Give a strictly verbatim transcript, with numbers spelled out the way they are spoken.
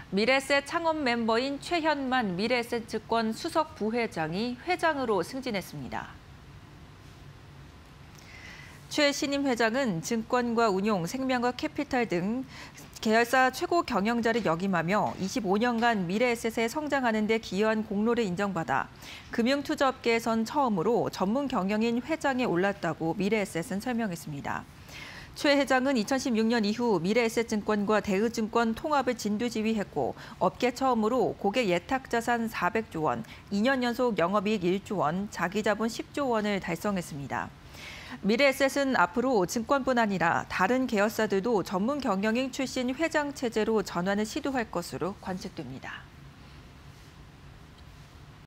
미래에셋 창업 멤버인 최현만 미래에셋증권 수석 부회장이 회장으로 승진했습니다. 최 신임 회장은 증권과 운용, 생명과 캐피탈 등 계열사 최고 경영자를 역임하며 이십오 년간 미래에셋에 성장하는 데 기여한 공로를 인정받아 금융투자업계에선 처음으로 전문 경영인 회장에 올랐다고 미래에셋은 설명했습니다. 최 회장은 이천십육 년 이후 미래에셋증권과 대우증권 통합을 진두지휘했고 업계 처음으로 고객 예탁자산 사백조 원, 이 년 연속 영업이익 일조 원, 자기자본 십조 원을 달성했습니다. 미래에셋은 앞으로 증권뿐 아니라 다른 계열사들도 전문 경영인 출신 회장 체제로 전환을 시도할 것으로 관측됩니다.